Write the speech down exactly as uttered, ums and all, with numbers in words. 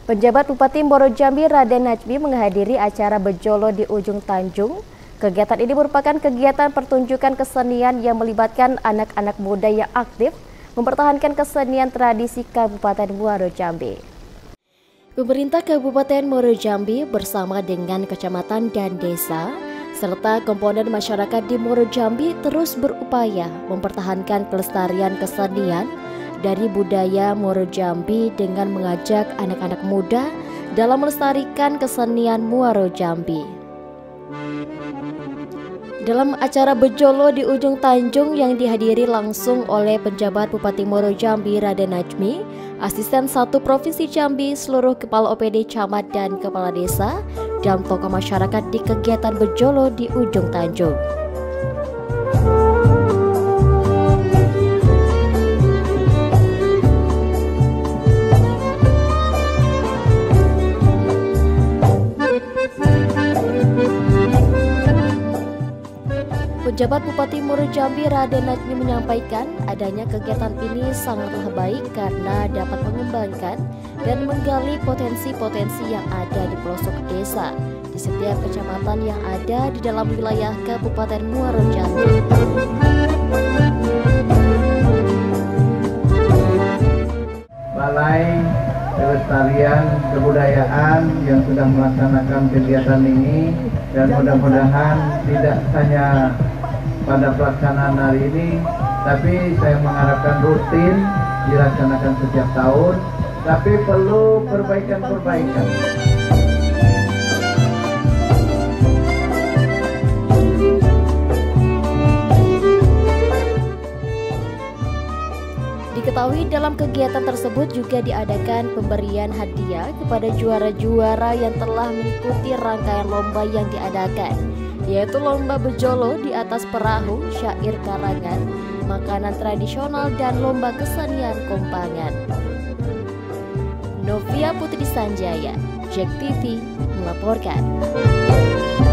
Penjabat Bupati Muaro Jambi Raden Najmi menghadiri acara Bejolo di Ujung Tanjung. Kegiatan ini merupakan kegiatan pertunjukan kesenian yang melibatkan anak-anak muda yang aktif mempertahankan kesenian tradisi Kabupaten Muaro Jambi. Pemerintah Kabupaten Muaro Jambi bersama dengan kecamatan dan desa serta komponen masyarakat di Muaro Jambi terus berupaya mempertahankan kelestarian kesenian dari budaya Muaro Jambi dengan mengajak anak-anak muda dalam melestarikan kesenian Muaro Jambi. Dalam acara Bejolo di Ujung Tanjung yang dihadiri langsung oleh penjabat Bupati Muaro Jambi Raden Najmi, Asisten satu Provinsi Jambi, seluruh kepala O P D camat dan kepala desa, dan tokoh masyarakat di kegiatan Bejolo di Ujung Tanjung. Penjabat Bupati Muaro Jambi Raden Najmi menyampaikan adanya kegiatan ini sangatlah baik karena dapat mengembangkan dan menggali potensi-potensi yang ada di pelosok desa di setiap kecamatan yang ada di dalam wilayah Kabupaten Muaro Jambi. Balai Pelestarian Kebudayaan yang sudah melaksanakan kegiatan ini, dan mudah-mudahan tidak hanya pada pelaksanaan hari ini, tapi saya mengharapkan rutin dilaksanakan setiap tahun, tapi perlu perbaikan-perbaikan. Diketahui dalam kegiatan tersebut juga diadakan pemberian hadiah kepada juara-juara yang telah mengikuti rangkaian lomba yang diadakan, yaitu lomba Bejolo di atas perahu, syair karangan, makanan tradisional, dan lomba kesenian kompangan. Novia Putri Sanjaya, Jack T V melaporkan.